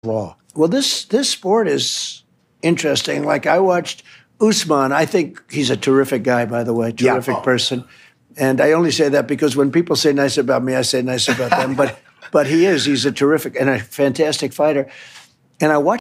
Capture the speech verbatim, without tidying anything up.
law? Well, this this sport is interesting. Like I watched Usman. I think he's a terrific guy, by the way, terrific Yeah. Oh. person. And I only say that because when people say nice about me, I say nice about them. But but he is. He's a terrific and a fantastic fighter. And I watched